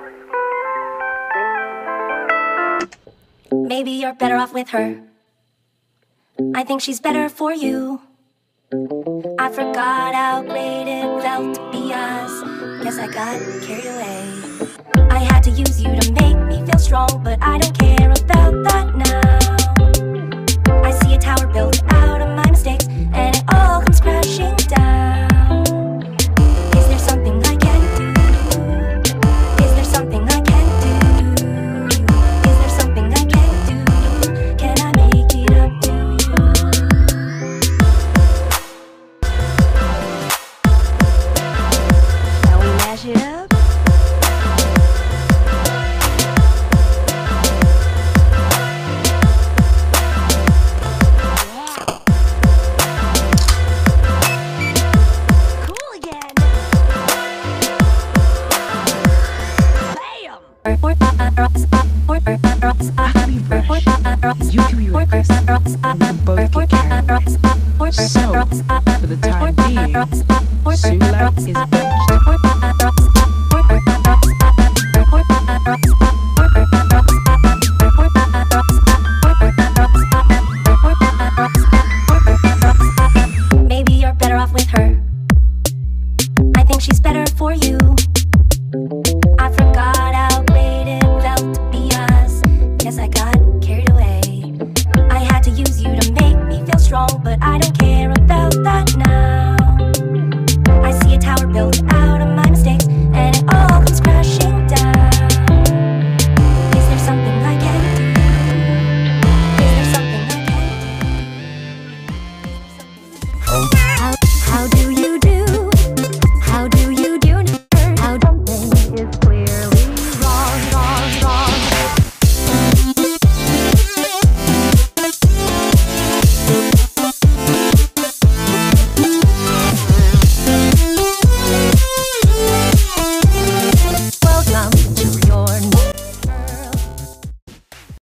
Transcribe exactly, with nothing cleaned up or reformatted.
Maybe you're better off with her. I think she's better for you. I forgot how great it felt to be us. Guess I got carried away. I had to use you to make me feel strong, but I don't care about that now. I see a tower built out of my mistakes, and it all comes crashing down. Is there something I can do? Is there something I can do? Is there something I can do? Can I make it up to you? Shall we mash it up? Happy Rush, U two Records, and we both get carried away. So, for the time being, Sula is back.